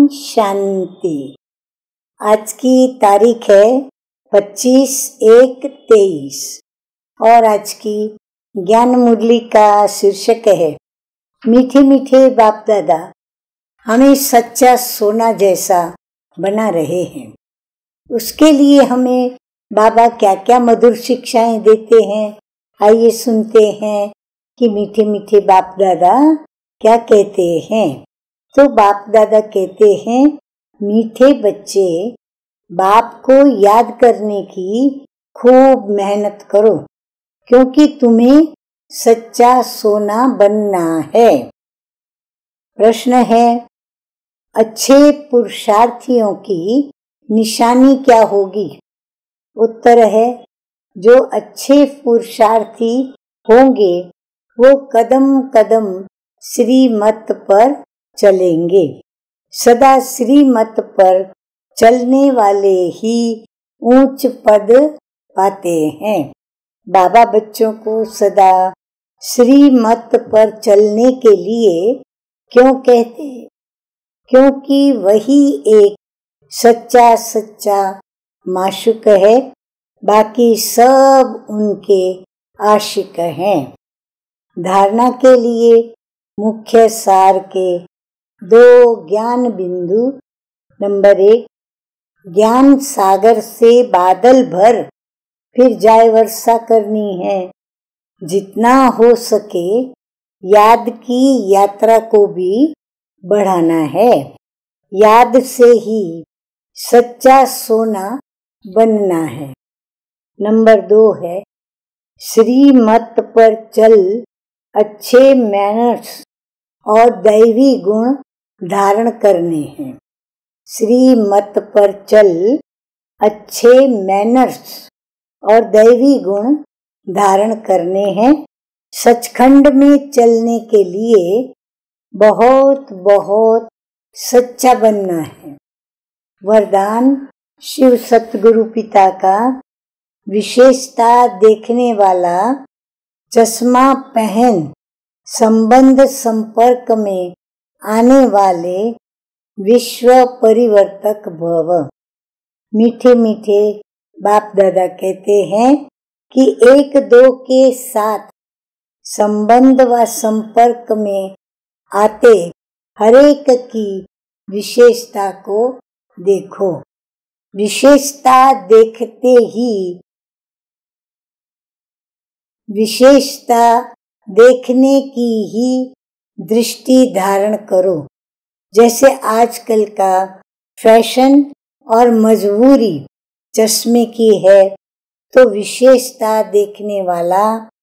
शांति। आज की तारीख है 25/1/23 और आज की ज्ञान मुरली का शीर्षक है मीठे मीठे बाप दादा हमें सच्चा सोना जैसा बना रहे हैं। उसके लिए हमें बाबा क्या क्या मधुर शिक्षाएं देते हैं, आइए सुनते हैं कि मीठे मीठे बाप दादा क्या कहते हैं। तो बाप दादा कहते हैं, मीठे बच्चे बाप को याद करने की खूब मेहनत करो, क्योंकि तुम्हें सच्चा सोना बनना है। प्रश्न है, अच्छे पुरुषार्थियों की निशानी क्या होगी? उत्तर है, जो अच्छे पुरुषार्थी होंगे वो कदम कदम श्रीमत पर चलेंगे। सदा श्रीमत पर चलने वाले ही ऊंच पद पाते हैं। बाबा बच्चों को सदा श्रीमत पर चलने के लिए क्यों कहते हैं? क्योंकि वही एक सच्चा माशूक है, बाकी सब उनके आशिक हैं। धारणा के लिए मुख्य सार के 2 ज्ञान बिंदु। नंबर 1, ज्ञान सागर से बादल भर फिर जाए वर्षा करनी है। जितना हो सके याद की यात्रा को भी बढ़ाना है। याद से ही सच्चा सोना बनना है। नंबर 2 है, श्रीमत पर चल अच्छे मैनर्स और दैवी गुण धारण करने हैं। श्रीमत पर चल अच्छे मैनर्स और दैवी गुण धारण करने हैं। सचखंड में चलने के लिए बहुत बहुत सच्चा बनना है। वरदान शिव सतगुरु पिता का विशेषता देखने वाला चश्मा पहन संबंध संपर्क में आने वाले विश्व परिवर्तक भव। मीठे मीठे बाप दादा कहते हैं कि 1-2 के साथ संबंध व संपर्क में आते हरेक की विशेषता को देखो। विशेषता देखने की ही दृष्टि धारण करो। जैसे आजकल का फैशन और मजबूरी चश्मे की है, तो विशेषता देखने वाला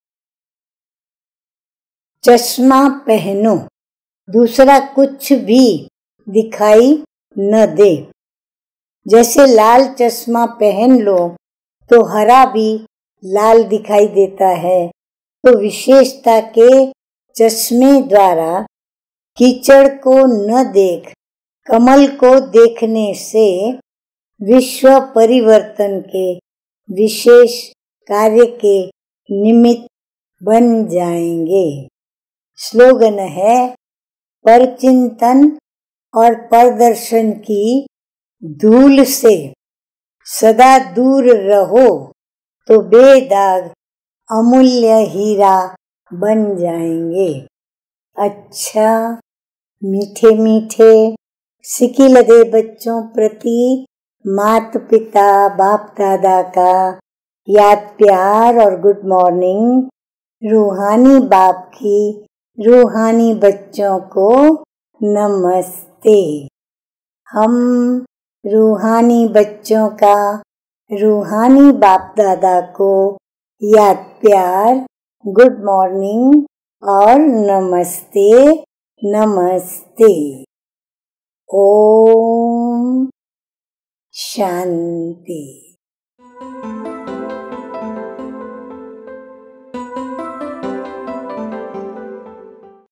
चश्मा पहनो, दूसरा कुछ भी दिखाई न दे। जैसे लाल चश्मा पहन लो तो हरा भी लाल दिखाई देता है, तो विशेषता के चश्मे द्वारा कीचड़ को न देख कमल को देखने से विश्व परिवर्तन के विशेष कार्य के निमित्त बन जाएंगे। स्लोगन है, परचिंतन और प्रदर्शन की धूल से सदा दूर रहो तो बेदाग अमूल्य हीरा बन जाएंगे। अच्छा, मीठे मीठे सिकी लगे बच्चों प्रति माता पिता बाप दादा का याद प्यार और गुड मॉर्निंग। रूहानी बाप की रूहानी बच्चों को नमस्ते। हम रूहानी बच्चों का रूहानी बाप दादा को याद प्यार, गुड मॉर्निंग और नमस्ते नमस्ते। ओम शांति।